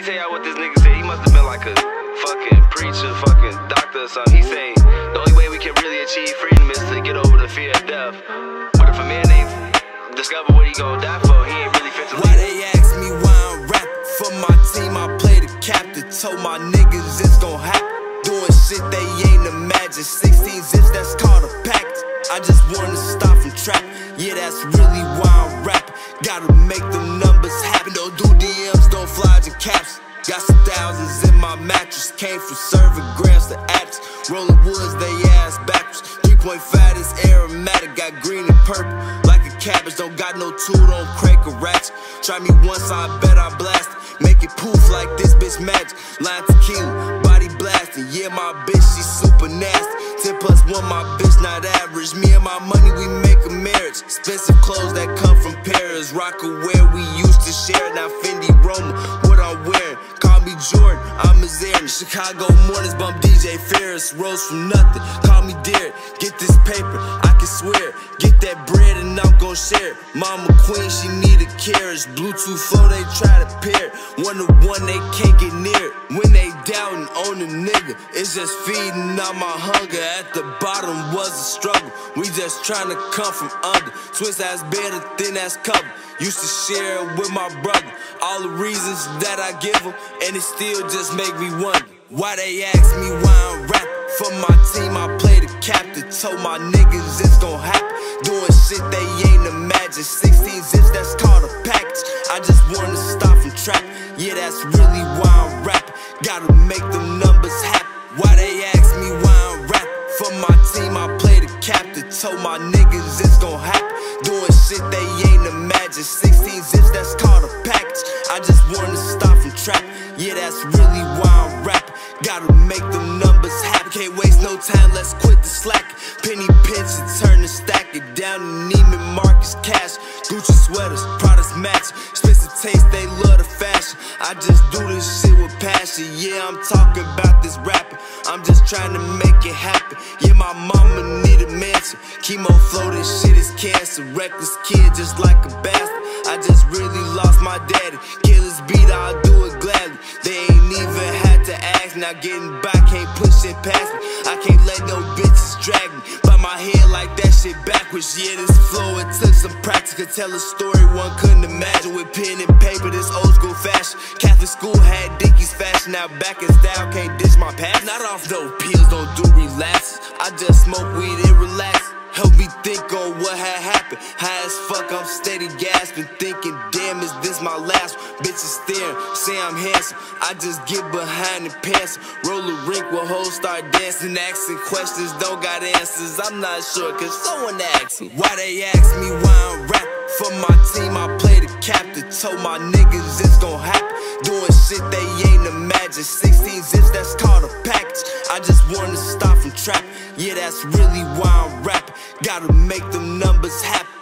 tell y'all what this nigga said. He must have been like a fucking preacher, fucking doctor or something. He say the only way we can really achieve freedom is to get over the fear of death. But if a man ain't discover what he gon' die for, he ain't really fit to live. Why they ask me why I'm rapping? For my team, I play the captain. Told my niggas it's gon' happen. Doing shit they ain't imagine. 16 zips, that's called a package. I just wanna stop from trapping. Yeah, that's really why I'm rapping. Gotta make them numbers happen. Don't do DMs, don't flies and caps. Got some thousands in my mattress. Came from serving grams to addicts. Rolling woods, they ass backwards. 3.5 is aromatic. Got green and purple like a cabbage. Don't got no tool, don't crank a ratchet. Try me once, I bet I blast it. Make it poof like this bitch magic. Line tequila, body blasting. Yeah, my bitch, she super nasty. 10 plus 1, my bitch not average. Me and my money, we make a marriage. Expensive clothes that come from Paris. Rockaware, we used to share. Now Fendi Roma, what I'm wearing. Call me Jordan, I'm his Aaron. Chicago mornings, bump DJ Ferris. Rose from nothing, call me Derek. Get this paper, I can swear. Get that bread and I'm gon' share it. Mama queen, she need a carriage. Bluetooth flow, they try to pair it. One to one, they can't get near it. When they doubting on a nigga, it's just feeding on my hunger. At the bottom was a struggle. We just trying to come from under. Twist ass bed, a thin ass cover. Used to share it with my brother. All the reasons that I give them, and it still just make me wonder why they ask me why I'm rapping. For my team, I play the captain. Told my niggas it's gon' happen. Doing shit they ain't imagine. 16 zips, that's called a package. I just wanna stop from trapping. Yeah, that's really why I'm rapping. Gotta make them numbers happen. Why they ask me why I'm rapping? For my team, I play the captain. Told my niggas it's gon' happen. Doing shit they ain't imagine. 16 zips, that's called a package. I just wanna stop from trapping. Yeah, that's really why I'm rapping. Gotta make them numbers happen. Can't waste no time, let's quit the slack. Penny pinch and turn and stack it down to Neiman Marcus cash. Gucci sweaters, products match. Expensive taste, they love the fashion. I just do this shit with passion. Yeah, I'm talking about this rapping. I'm just trying to make it happen. Yeah, my mama need a mansion. Chemo flow, this shit is cancer. Reckless kid, just like a bastard. I just really lost my daddy. Killers beat, I'll do it gladly. They ain't even had to ask. Now getting back, can't push it past me. I can't let no bitches drag me by my head like that shit backwards. Yeah, this flow, it took some practice. Could tell a story one couldn't imagine. With pen and paper, this old school fashion. Catholic school had Dickies fashion. Now back in style, can't ditch my past. Not off no pills, don't do relapses. I just smoke weed and relax. Help me think on what had happened. High as fuck, I'm steady gasping. Thinking, damn, is this my last one? Bitches staring, say I'm handsome. I just get behind the pants. Roll a rink with hoes, start dancing. Asking questions, don't got answers. I'm not sure, cause someone asked me why they ask me why I'm rapping. For my team, I play the captain. Told my niggas it's gon' happen. Doing shit they ain't imagine. 16 zips, that's called a package. I just wanna stop from trapping. Yeah, that's really why I'm rapping. Gotta make them numbers happen.